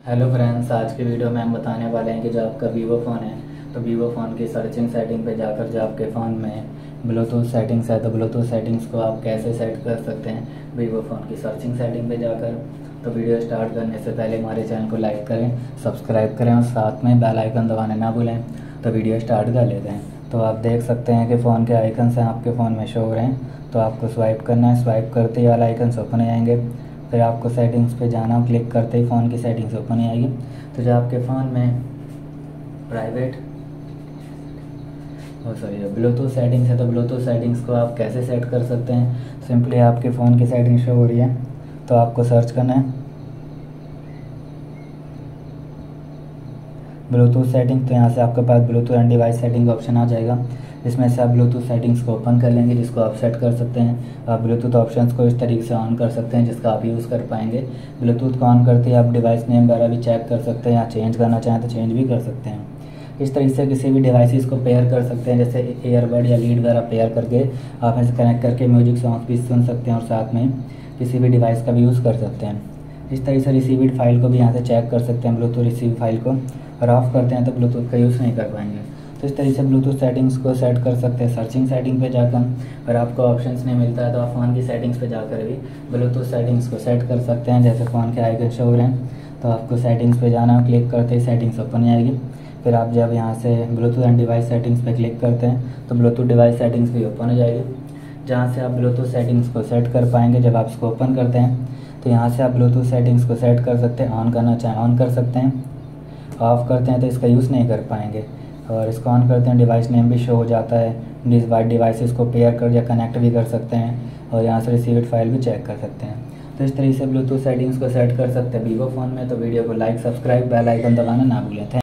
Hello friends, आज की video में हम बताने वाले हैं कि जो आपका वीवो फ़ोन है तो वीवो फ़ोन की सर्चिंग सेटिंग पे जाकर जो आपके फ़ोन में ब्लूटूथ सेटिंग्स है तो ब्लूटूथ सेटिंग्स को आप कैसे सेट कर सकते हैं वीवो फ़ोन की सर्चिंग सेटिंग पे जाकर। तो वीडियो स्टार्ट करने से पहले हमारे चैनल को लाइक करें, सब्सक्राइब करें और साथ में बेल आइकन दबाना ना भूलें। तो वीडियो स्टार्ट कर लेते हैं। तो आप देख सकते हैं कि फ़ोन के आइकन्स हैं आपके फ़ोन में शो हो रहे हैं। तो आपको स्वाइप करना है, स्वाइप करते ही वाला आइकन्स ओपन हो जाएंगे। फिर आपको सेटिंग्स पे जाना, क्लिक करते ही फ़ोन की सेटिंग्स ओपन हो जाएगी। तो जो आपके फ़ोन में प्राइवेट ब्लूटूथ सेटिंग्स है तो ब्लूटूथ सेटिंग्स को आप कैसे सेट कर सकते हैं। सिंपली आपके फ़ोन की सेटिंग शो हो रही है तो आपको सर्च करना है ब्लूटूथ सेटिंग। तो यहाँ से आपके पास ब्लूटूथ एंड डिवाइस सेटिंग का ऑप्शन आ जाएगा। इसमें से आप ब्लूटूथ सेटिंग्स को ओपन कर लेंगे जिसको आप सेट कर सकते हैं। आप ब्लूटूथ ऑप्शंस को इस तरीके से ऑन कर सकते हैं जिसका आप यूज़ कर पाएंगे। ब्लूटूथ को ऑन करते ही आप डिवाइस नेम वगैरह भी चेक कर सकते हैं या चेंज करना चाहें तो चेंज भी कर सकते हैं। इस तरीके से किसी भी डिवाइसेस को पेयर कर सकते हैं, जैसे एयरबड या लीड वगैरह पेयर करके आप इसे कनेक्ट करके म्यूजिक सॉन्ग भी सुन सकते हैं और साथ में किसी भी डिवाइस का भी यूज़ कर सकते हैं। इस तरीके से रिसीव्ड फाइल को भी यहाँ से चेक कर सकते हैं, ब्लूटूथ रिसीव फाइल को, और ऑफ करते हैं तो ब्लूटूथ का यूज़ नहीं कर पाएंगे। तो इस तरीके से ब्लूटूथ सेटिंग्स को सेट कर सकते हैं सर्चिंग सेटिंग पे जाकर। अगर आपको ऑप्शंस नहीं मिलता है तो आप फ़ोन की सेटिंग्स पे जाकर भी ब्लूटूथ सेटिंग्स को सेट कर सकते हैं। जैसे फ़ोन के आइकन शो हो रहे हैं तो आपको सेटिंग्स पे जाना, क्लिक करते ही सेटिंग्स ओपन आएगी। फिर आप जब यहाँ से ब्लूटूथ एंड डिवाइस सेटिंग्स पे क्लिक करते हैं तो ब्लूटूथ डिवाइस सेटिंग्स भी ओपन हो जाएगी, जहाँ से आप ब्लूटूथ सेटिंग्स को सेट कर पाएंगे। जब आप इसको ओपन करते हैं तो यहाँ से आप ब्लूटूथ सेटिंग्स को सेट कर सकते हैं। ऑन करना चाहें ऑन कर सकते हैं, ऑफ़ करते हैं तो इसका यूज़ नहीं कर पाएंगे। और इसको ऑन करते हैं डिवाइस नेम भी शो हो जाता है। डिवाइसेस को पेयर कर या कनेक्ट भी कर सकते हैं और यहाँ से रिसीव्ड फाइल भी चेक कर सकते हैं। तो इस तरीके से ब्लूटूथ सेटिंग्स को सेट कर सकते हैं वीवो फ़ोन में। तो वीडियो को लाइक, सब्सक्राइब, बेल आइकन दबाना ना भूलें।